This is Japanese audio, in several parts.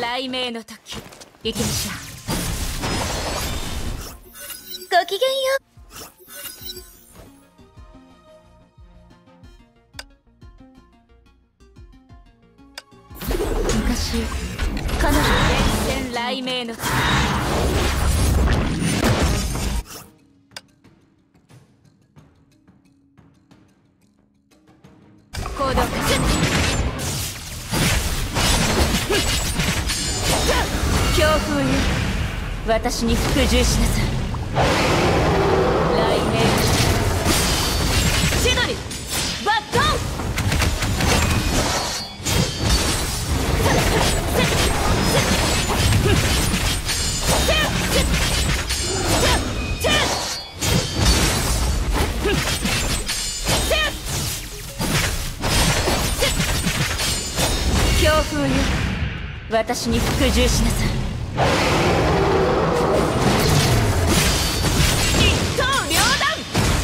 雷鳴の時、行きましょう。 ごきげんよう。 昔彼女連戦雷鳴の時、行動開始。強風よ、私に服従しなさい。雷鳴千鳥バットン。強風よ、私に服従しなさい。一刀両断。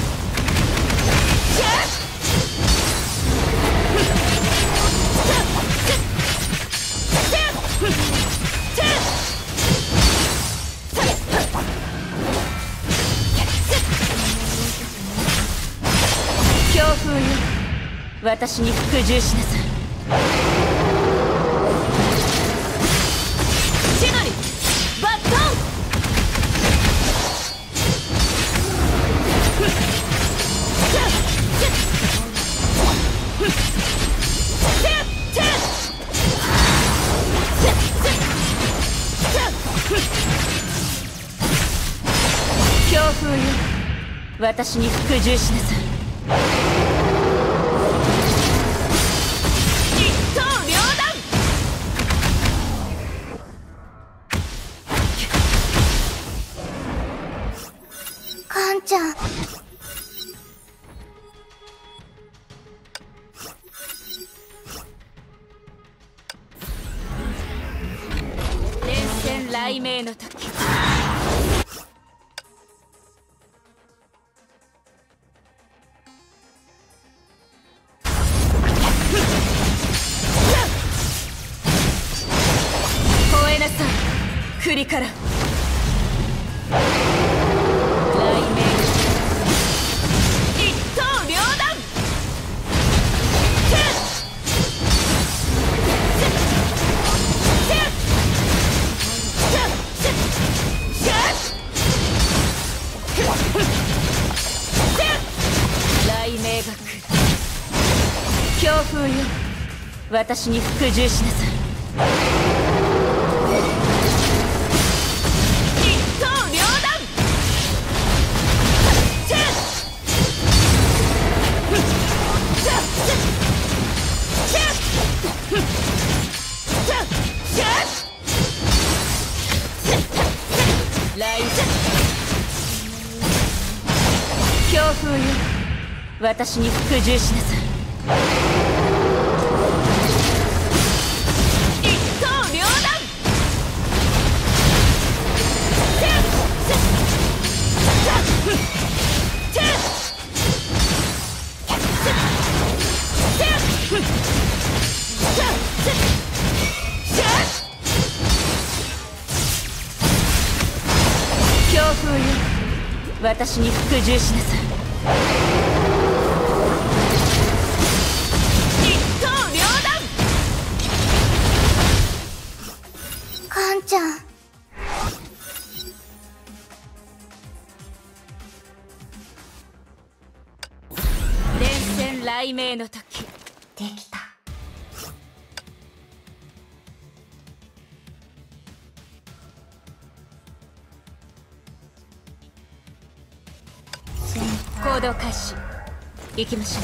強風よ、私に服従しなさい。千鳥バットン。強風よ、私に服従しなさい。一刀両断。 カンちゃん。 連戦雷鳴の時、吠えなさい、栗から。雷鳴一刀両断。雷鳴が来る。強風よ、私に服従しなさい。一刀両断。雷強風よ、私に服従しなさい。一刀両断。強風よ、私に服従しなさい。一刀両断。 カンちゃん。 連戦雷鳴の時、 できた。 行動開始。行きましょう。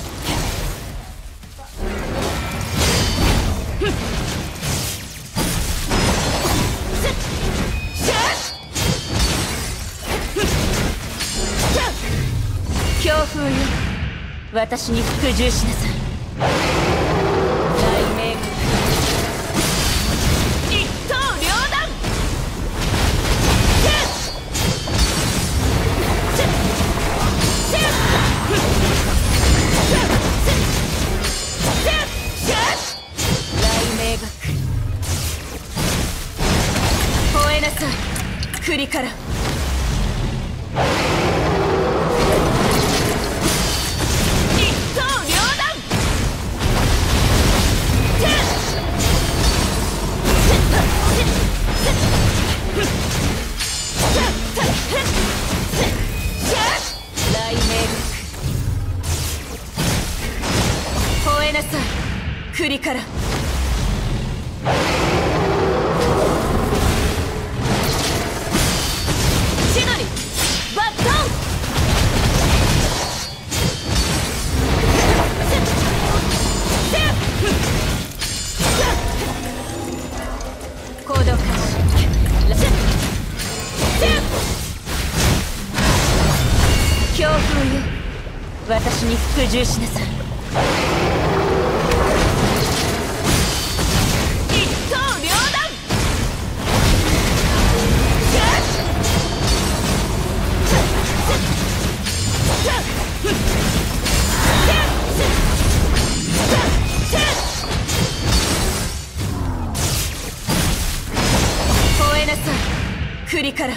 強風よ、私に服従しなさい。雷鳴が来る。一刀両断。雷鳴が来る。 から一刀両断。雷鳴吠えなさい栗から千鳥バットン。行動開始。強風よ私に服従しなさい。一刀両断。吠えなさい栗から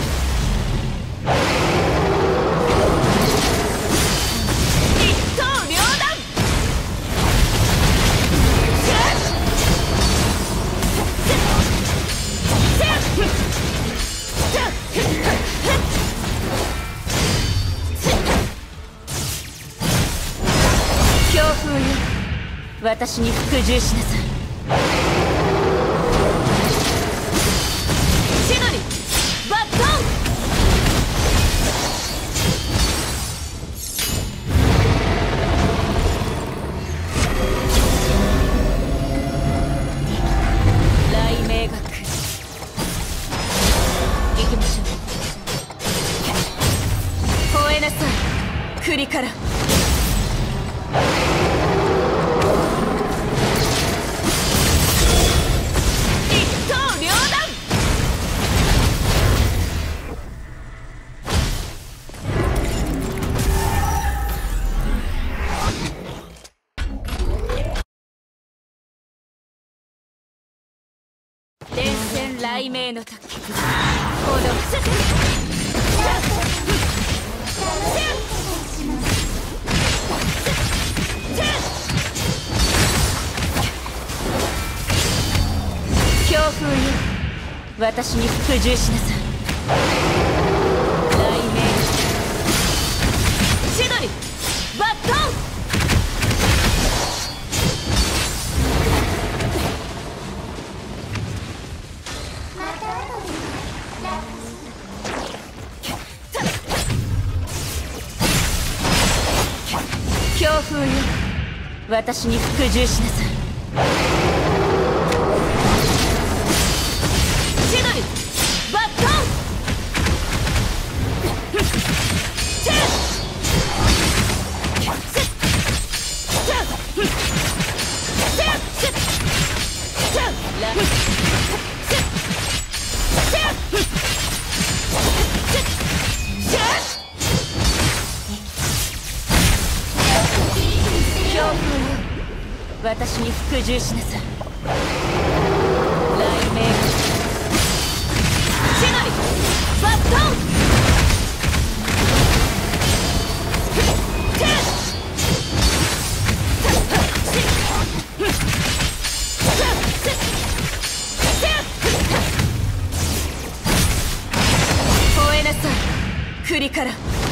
強風よ私に服従しなさい。千鳥バットン。雷鳴が来る。行きましょう。吠えなさい栗から雷鳴の時行動。強風よ私に服従しなさい。雷鳴千鳥バットン。強風よ私に服従しなさい。千鳥バットン。強風よ私に服従しなさい。雷鳴千鳥バットン。吠えなさい栗から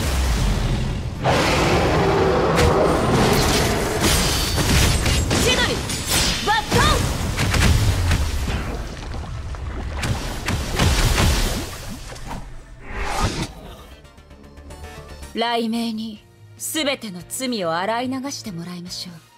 千鳥バットン。雷鳴に全ての罪を洗い流してもらいましょう。